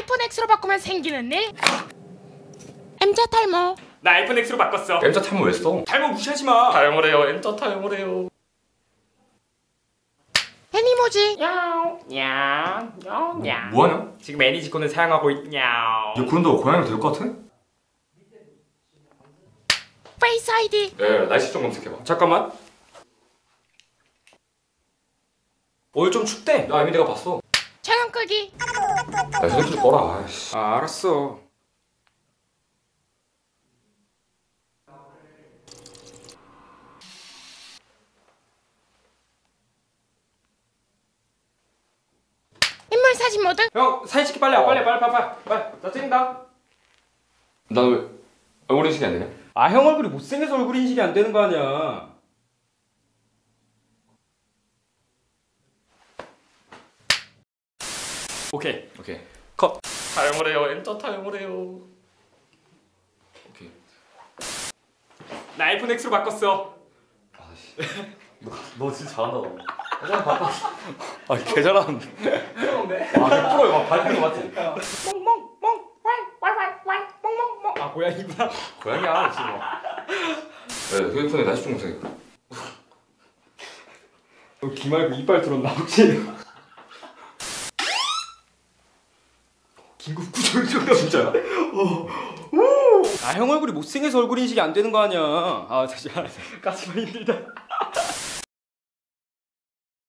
아이폰 X로 바꾸면 생기는 일? M자 탈모. 나 아이폰 X로 바꿨어. M자 탈모 왜 써? 탈모 무시하지 마. 탈모래요. M자 탈모래요. 애니모지. 야야야야. 뭐하냐? 지금 애니지콘을 사용하고 있냐. 야 그런데 고양이가 될 것 같아? 페이스 아이디. 예, 날씨 좀 검색해봐. 잠깐만. 오늘 좀 춥대. 야 이미 내가 봤어. 전원 끄기. 야 휴대폰 좀 꺼라. 아이씨. 아, 알았어. 인물 사진 모드. 형 사진 찍기 빨리 와. 빨리. 나 찍는다. 나 왜 얼굴 인식이 안 되냐? 아, 형 얼굴이 못생겨서 얼굴 인식이 안 되는 거 아니야. 오케이. 오케이. 컷. 탈모래요. M자 탈모래요. 오케이. 나 아이폰 X로 바꿨어. 아씨. 너 진짜 잘한다 너. 그냥 바꿔. 아, 개 잘하는데. 그런데? 아, 100% 막 밟는 거 맞지? 아, 고양이구나. 고양이야 지금. 네, 휴대폰에 날씨 좀 검색해. 귀 말고 이빨 들었나 혹시? 긴급 구조를 줬다. 진짜야? 아, 형 얼굴이 못생겨서 얼굴 인식이 안 되는 거 아니야. 아, 진짜 까지만 힘들다.